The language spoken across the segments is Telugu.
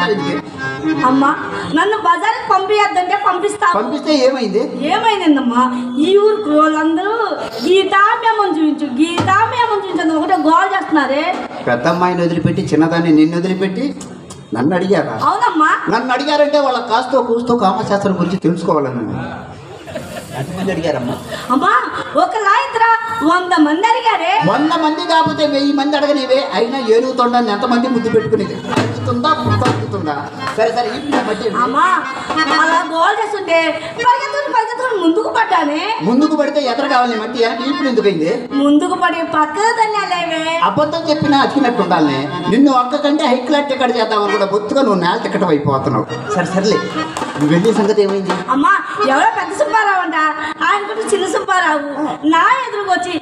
అమ్మా నన్ను బజార్కి పంపించద్దంటే పంపిస్తే ఏమైందమ్మా ఈ ఊరికి వాళ్ళందరూ గీతామ్యమని చూపించు ఒకటే గోల్ చేస్తున్నారే. పెద్ద అమ్మాయిని వదిలిపెట్టి చిన్నదాన్ని నిన్ను వదిలిపెట్టి నన్ను అడిగారా? అవునమ్మా. నన్ను అడిగారంటే వాళ్ళ కాస్తో కూస్తో కామశాస్త్రం గురించి తెలుసుకోవాలని ఎంతమంది అడిగారమ్మా? అమ్మా ఒక లాయింత్రా 100 మంది అడిగారే. 100 మంది కాకపోతే 1000 మంది అడగనివే. అయినా ఏనుగుతుండని ఎంతమంది ముద్దు పెట్టుకునేది అడుగుతుందా? సరే సరే అమ్మా అలా గోల్ చేస్తుంటే పరిగెత్తుకుని ముందుకు పడ్డానే. ముందుకు పడితే ఎదురు కావాలి మట్టి వెనక ఇప్పుడు ఎందుకైంది? ముందుకు పడి పక్కన తన్నాలేవే. అబద్ధం చెప్పినా అతికినట్టు ఉండాలి. నిన్ను ఒక్క కంటే హై క్లాస్ టికెట్ చేద్దామని కూడా బొత్తుగా నువ్వు నేల టికెట్ అయిపోతున్నావు. సరే సరేలే నువ్వు వెళ్ళే సంగతి ఏమైంది? అమ్మా ఎవరో పెద్ద సుబ్బారావు అంట, ఆయన కూడా చిన్న సుబ్బారావు నా ఎదురుకొచ్చి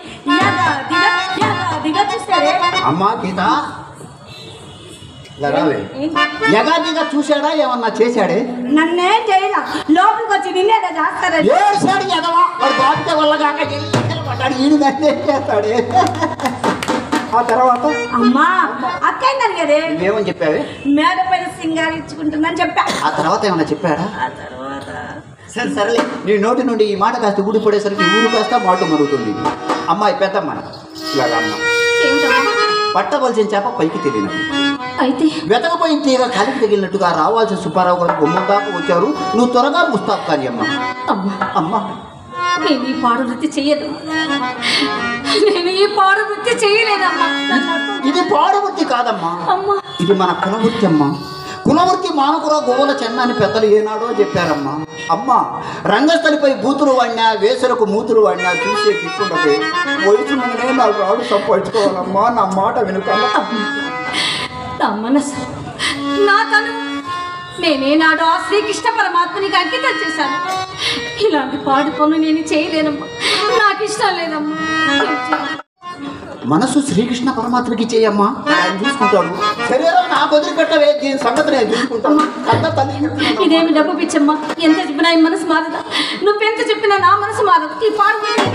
దిగా చూస్తారే. అమ్మా గీత యగాదిగా చూశాడా? ఏమన్నా చేశాడే? నన్నేం చేయలా. లోపలికి వచ్చి నిన్నేదా చేస్తాడే. వాడు బాధ్యత వల్ల కాక పడ్డాడు. ఈయన నన్నే చేస్తాడే. ఆ తర్వాత అమ్మా అక్కయిందని కదే. ఏమని చెప్పావే? మేడ పైన సింగారించుకుంటుందని చెప్పా. ఆ తర్వాత ఏమన్నా చెప్పాడా? ఆ తర్వాత సరే సరేలే నీ నోటి నుండి ఈ మాట కాస్త ఊడిపడేసరికి ఊరు కాస్త మాట మరుగుతుంది. అమ్మాయి పెద్దమ్మ ఇలాగా అమ్మ పట్టవలసిన చేప పైకి తెలియనట్టు అయితే వెతకపోయిన తీగ కలికి తగిలినట్టుగా రావాల్సిన సుబ్బారావు గారు బొమ్మ దాకా వచ్చారు. నువ్వు త్వరగా ముస్తాబ్ కానీ అమ్మ. అమ్మ నేను ఈ పాడు వృత్తి చెయ్యదు. నేను ఈ పాడు వృత్తి చేయలేదమ్మా. ఇది పాడు వృత్తి కాదమ్మా, ఇది మన కులవృత్తి అమ్మా. కులవృత్తి మానకురా గోవుల చెన్నాని పెద్దలు ఏనాడో చెప్పారమ్మా. అమ్మ రంగస్థలిపై బూతులు వాడినా వేసలకు మూతులు వాడినా చూసే దిక్కుండదే. వయసు నుండే నాకు రాడు సంపాదించుకోవాలమ్మా. నా మాట వెనుక నా మనసు నా తను నేనేనాడు ఆ శ్రీకృష్ణ పరమాత్మనికి అంకితం చేశాను. ఇలాంటి పాడు పనులు నేను చేయలేనమ్మా. నాకు ఇష్టం లేదమ్మా. మనసు శ్రీకృష్ణ పరమాత్మకి చేయమ్మా, ఆయన చూసుకుంటాడు. శరీరం నా బదులు కట్టవే, దీని సంగతి నేను చూసుకుంటాను. ఇదేమి డబ్బు పిచ్చమ్మా. ఎంత చెప్పినా ఈ మనసు మారదా. నువ్వెంత చెప్పినా నా మనసు మారదు. ఈ పాడు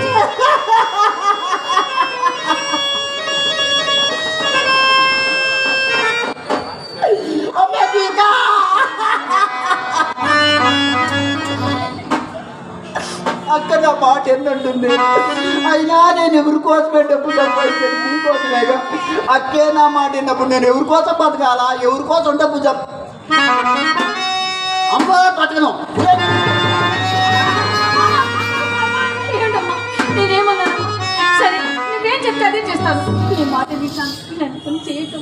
అక్క నా మాట ఏంటంటుంది. అయినా నేను ఎవరి కోసమే డబ్బు సంపాదించాను, నీకోసమేగా. అక్కే నా మాట విన్నప్పుడు నేను ఎవరి కోసం బతకాలా? ఎవరి కోసం డబ్బు అమ్మా బతకను. నేనేమన్నాను? సరే నువ్వేం చెప్తే అదే చేస్తాను. నీ మాట విన్నాను. నన్ను పని చేయటం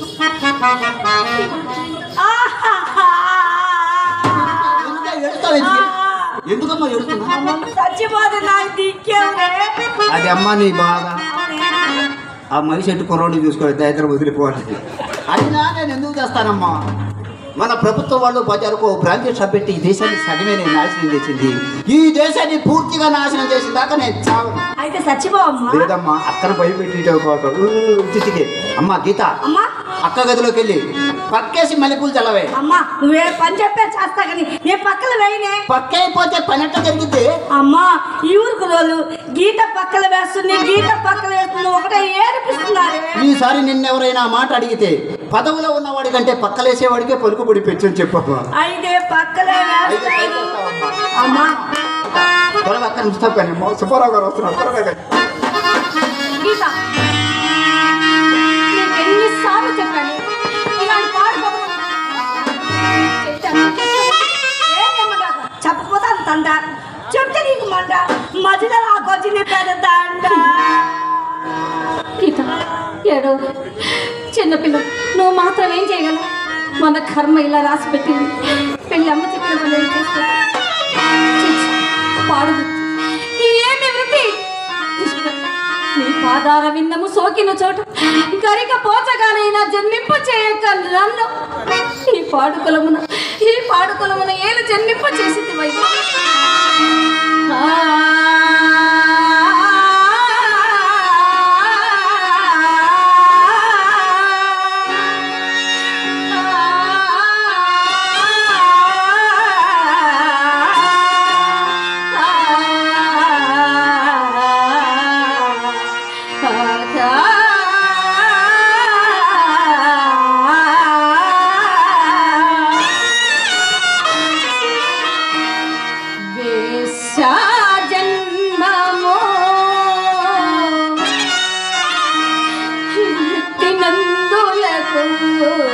ఎందుకమ్మా ఏడుస్తున్నా? చచ్చిపోతే నాకు దిక్కేవరే. అది అమ్మ నీ బాధ. ఆ మనిషి ఎట్టు కుర్రోడిని చూసుకోవాలి, దగ్గర వదిలిపోవాలి. అయినా నేను ఎందుకు చేస్తానమ్మా? మన ప్రభుత్వం వాళ్ళు బజారుకు బ్రాంకెట్ షాప్ పెట్టి ఈ దేశాన్ని సగమే నేను నాశనం చేసింది. ఈ దేశాన్ని పూర్తిగా నాశనం చేసిన దాకా నేను చావను. అయితే చచ్చిపోవమ్మా. లేదమ్మా అక్కను భయపెట్టి చిటికే. అమ్మా గీత అక్క గదిలోకి వెళ్ళి పక్కేసి మల్లెపూలు చల్లవే. అమ్మా నువ్వే పని చెప్పే చేస్తా కానీ నేను పక్కన వేయనే. పక్క అయిపోతే పని ఎట్లా జరిగితే? అమ్మా ఈ ఊరికి రోజు గీత పక్కన వేస్తుంది, గీత పక్కన వేస్తుంది, ఒకటే ఏడిపిస్తున్నారు. ఈసారి నిన్నెవరైనా మాట అడిగితే పదవిలో ఉన్నవాడి కంటే పక్కలేసేవాడికే పలుకుబడి పెంచని చెప్పమ్మా. అయితే పక్కలే అమ్మా. త్వరగా అక్కడ ముస్తాబ్ కానీ సుబ్బారావు గారు వస్తున్నారు. త్వరగా గీత నీకు ఎన్నిసార్లు చెప్పాను ఇలాంటి పాడు చెప్పకపోతే అంత అంట, చెప్తే నీకు మంట, మధ్యలో నాకు వచ్చి నీ పెద్ద అంట. గీత ఏడో చిన్నపిల్ల, నువ్వు మాత్రం ఏం చేయగలవు? మన కర్మ ఇలా రాసి పెట్టింది. పెళ్ళి అమ్మ చెప్పిన పనులు చేస్తే పాడు ఏమి వృత్తి? నీ పాదార విందము సోకిన చోట గరిక పోచగానైనా జన్మింప చేయక నన్ను ఈ పాడుకులమున ఏలు జన్మింప చేసింది వైపు. రాగము